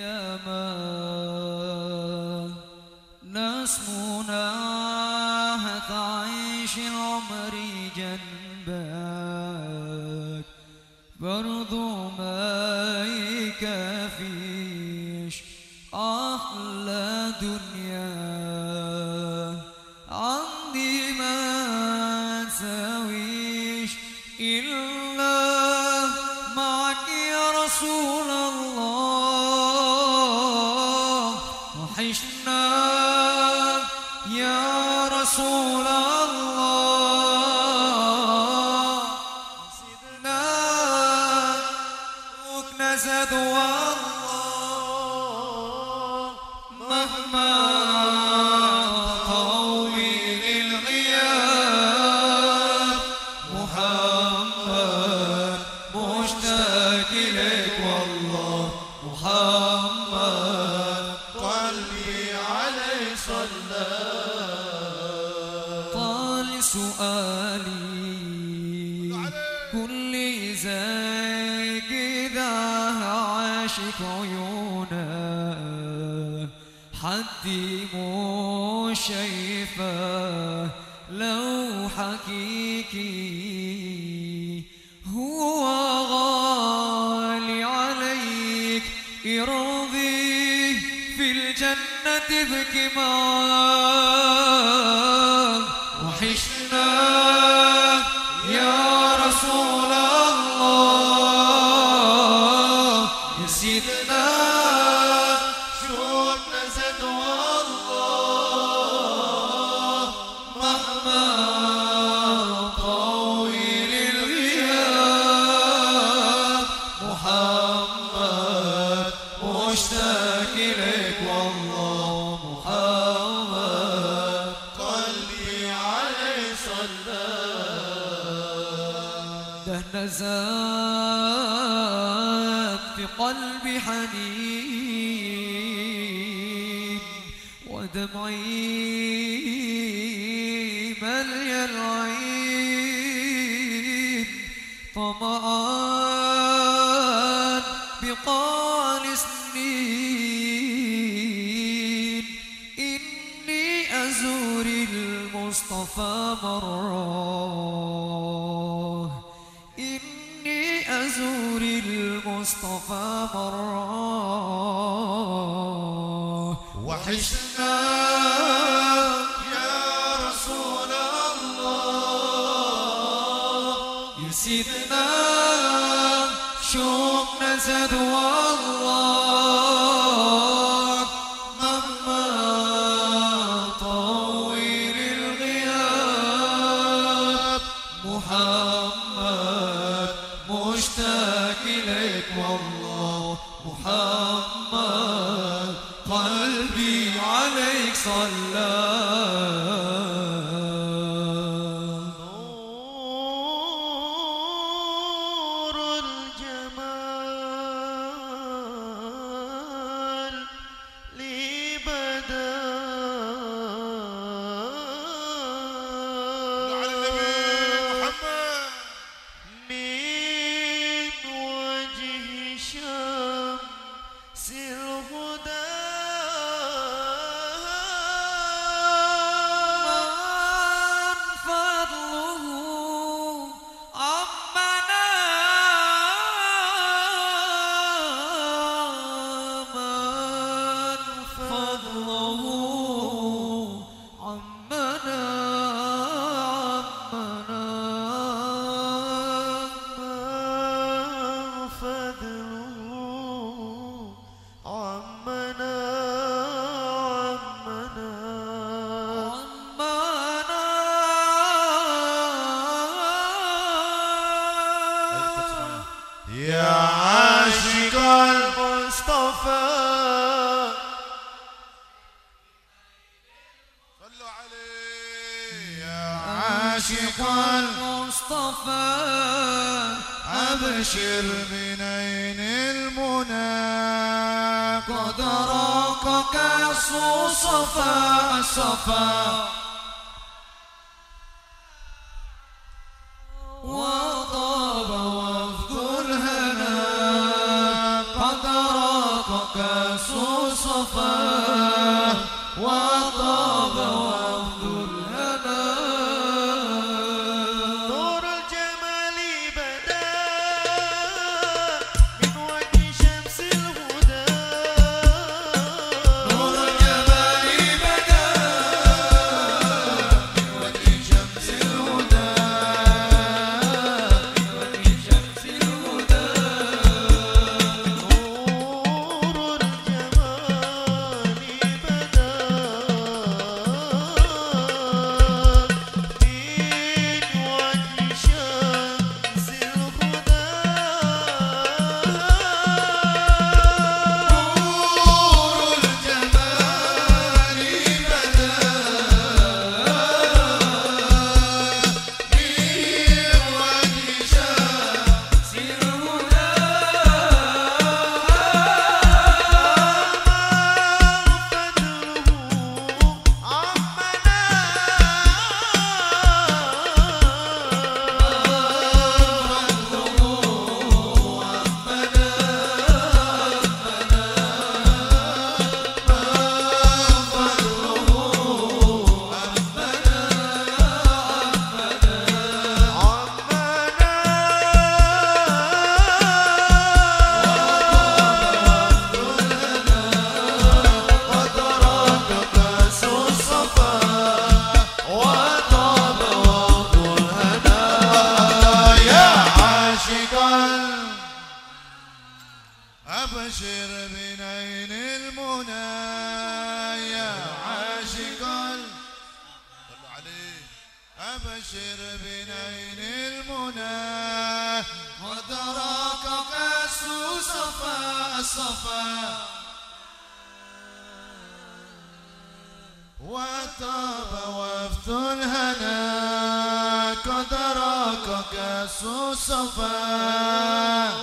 ياما ناس مناها تعيش العمر جنبك برضو ما يكفيش أحلى دنيا عندي ما تساويش إلا معك يا رسول الله وحشنا يا رسول الله سيدنا وكنزد والله مهما طويل الغياب محمد مشتاق إليك والله محمد قلبي عليه صلى طال سؤالي كل زي كذا عاشق عيونه حدي مش شايفه لو حكيكي هو غالي عليك يرضيه في الجنة تبكي معاه وحشنا يا رسول الله يا سيدنا شوقنا زاد والله مهما طويل الغياب محمد مشتاق إليك والله محمد قلبي عليه صلى دهن زاد في قلبي حنين ودمعي مليا العين طمعان بقال سنين إني أزور المصطفى مرة إني أزور المصطفى مرة وحشنا يا رسول الله يا سيدنا شوقنا زاد والله مهما طويل الغياب محمد مشتاق إليك والله محمد قلبي عليك صلى نور الجمال لي بدا من وجه شمس الهدى يا عاشق المصطفى صلوا عليه يا عاشق المصطفى أبشر من عين المنى قد راقك الصفا الصفا وطاب وفد الهنا قد راقك صفا وطاب وفد الهنا نور الجمال بدا من وجه شمس الهدى نور الجمال بدا من وجه شمس الهدى من وجه شمس الهدى نور الجمال بدا أبشر بنين المنى يا عاشق صلوا عليه أبشر بنين المنى ودراك كاس صفا وطاب وفد الهنا قد راك كاس صفا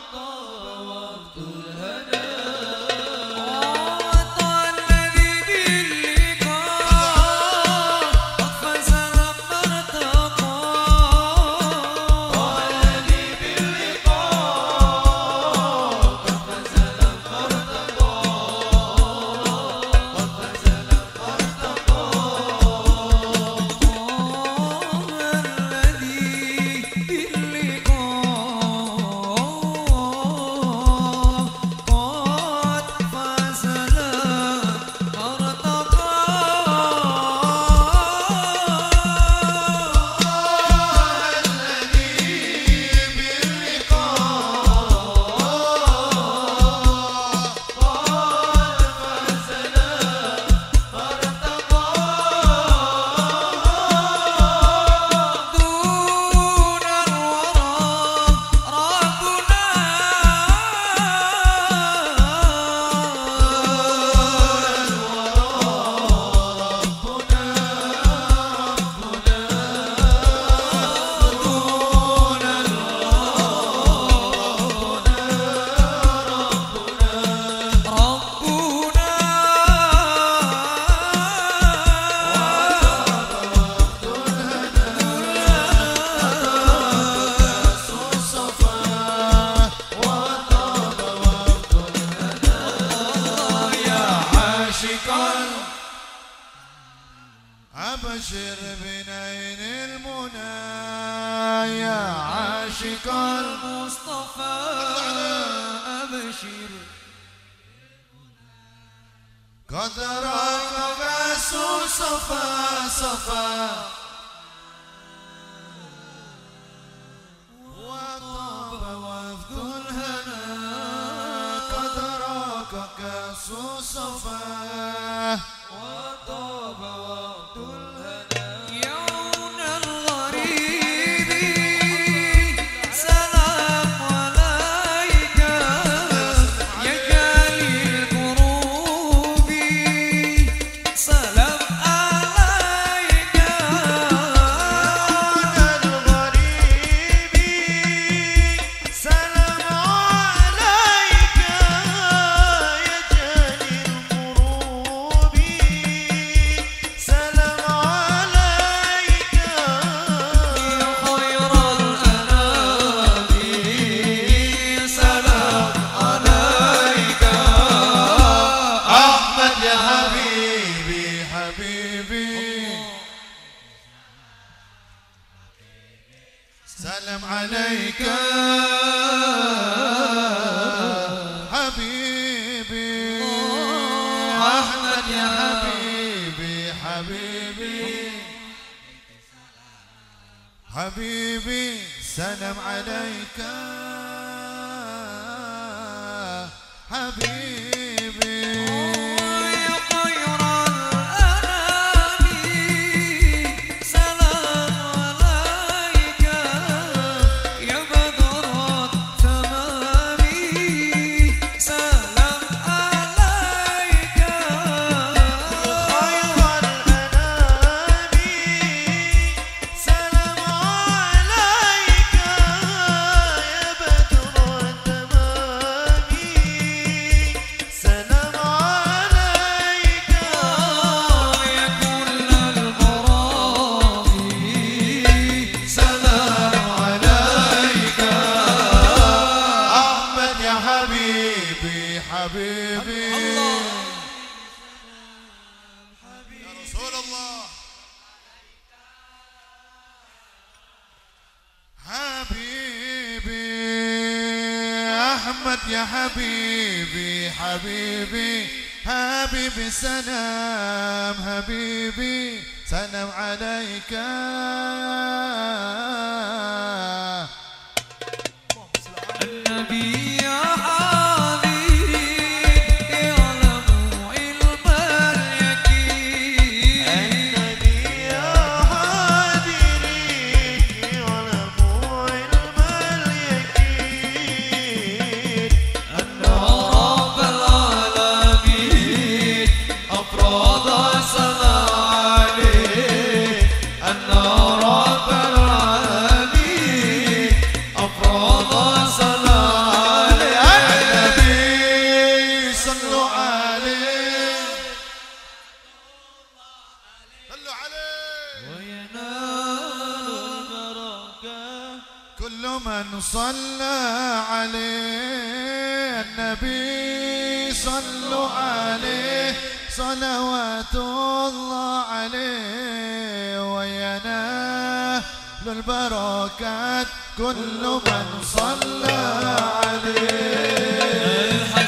أبشر بنين المنى يا عاشق المصطفى أبشر قد راك كاس صفا وطاب وفد الهنا قد راك كاس صفا وطاب وقت الهنا يوم الغريب سلام عليك يا جالي الكروب سلام عليك سلام يا حبيبي حبيبي حبيبي سلام عليك حبيبي يا خير الأنام سلام عليك يا بدر التمام سلام عليك خير الأنام سلام عليك يا بدر التمام سلام عليك يا كل البراء سلام عليك أحمد يا حبيبي حبيبي يا رسول الله حبيبي أحمد يا حبيبي حبيبي حبيبي سلام حبيبي سلام عليك النبي يا حبيبي يعلم علم اليقين النبي يا حاضري يعلم علم اليقين أن رب العالمين أفراد السماء عليه أن رب العالمين أفراد السماء عليه النبي صلوا عليه صلوا عليه وينال البركة كل من صلى عليه النبي صلوا عليه صلوات الله عليه وينال البركات كل من صلى عليه